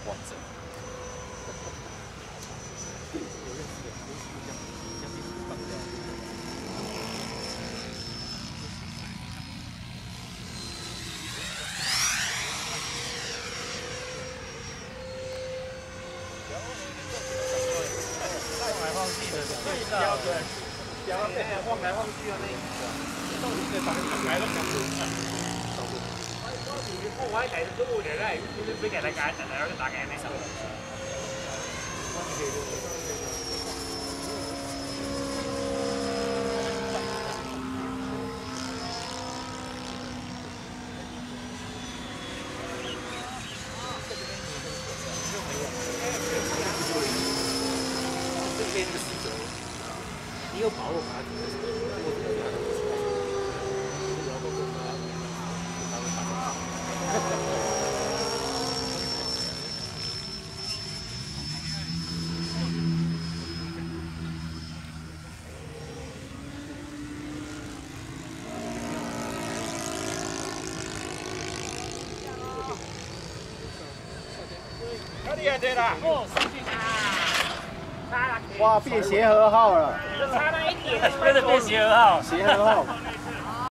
完整。 晃来晃去啊，那到底是把它打开了吗？我喺第度都會嚟咧，俾人哋解，人哋有啲打嘅呢手。这边的细则，你有把握把它。 哪里啊？对了，哦，上去啊！哇，变协和号了！差那一点，真的变协和号。协和号。